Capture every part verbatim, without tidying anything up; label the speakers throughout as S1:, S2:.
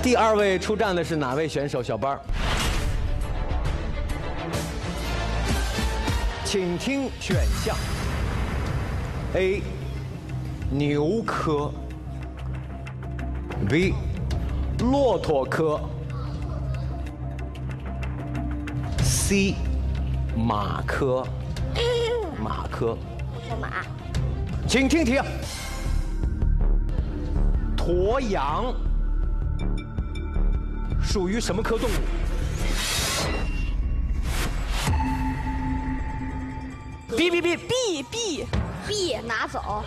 S1: 第二位出战的是哪位选手？小班儿，请听选项 ：A. 牛科 ，B. 骆驼科 ，C. 马科。马科。
S2: 说马。
S1: 请听题。驼羊属于什么科动物？哔哔哔
S2: ，B B B 拿走。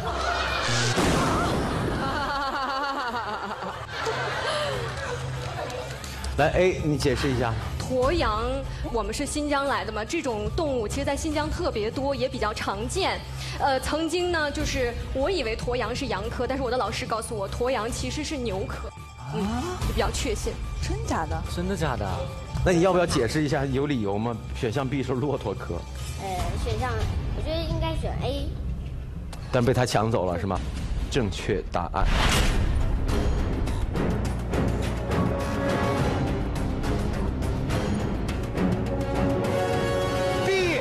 S1: 来 A， 你解释一下。
S3: 驼羊，我们是新疆来的嘛，这种动物其实在新疆特别多，也比较常见。呃，曾经呢，就是我以为驼羊是羊科，但是我的老师告诉我，驼羊其实是牛科。嗯，就比较确信。
S4: 真假的？
S1: 真的假的？那你要不要解释一下，有理由吗？选项 B 是骆驼科。
S2: 呃，选项我觉得应该选 A。
S1: 但被他抢走了是吗？正确答案。B。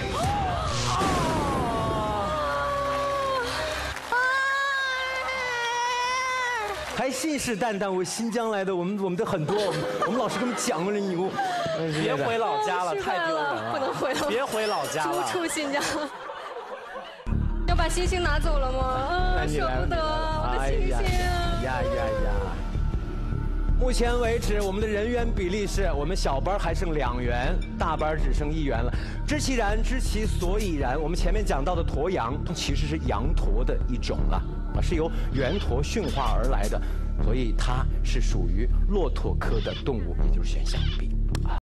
S1: 还信誓旦旦，我新疆来的，我们我们的很多，我们我们老师给我们讲过了牛。
S5: 别回老家了，太丢人了，
S3: 不能回了，
S5: 别回老家了。
S3: 逐出新疆。要把星星拿走了吗？啊，舍不得我的星星。
S1: 呀呀呀！目前为止，我们的人员比例是我们小班还剩两元，大班只剩一元了。知其然，知其所以然。我们前面讲到的驼羊，其实是羊驼的一种了，啊，是由猿驼驯化而来的，所以它是属于骆驼科的动物，也就是选项 B。